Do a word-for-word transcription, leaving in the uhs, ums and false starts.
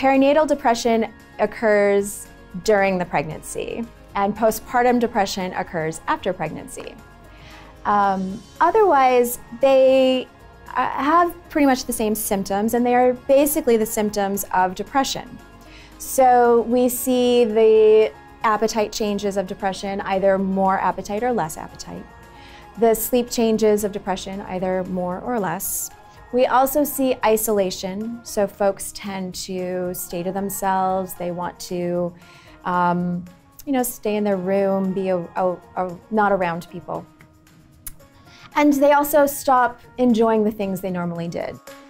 Perinatal depression occurs during the pregnancy, and postpartum depression occurs after pregnancy. Um, otherwise, they uh, have pretty much the same symptoms, and they are basically the symptoms of depression. So we see the appetite changes of depression, either more appetite or less appetite. The sleep changes of depression, either more or less. We also see isolation, so folks tend to stay to themselves. They want to, um, you know, stay in their room, be a, a, a, not around people. And they also stop enjoying the things they normally did.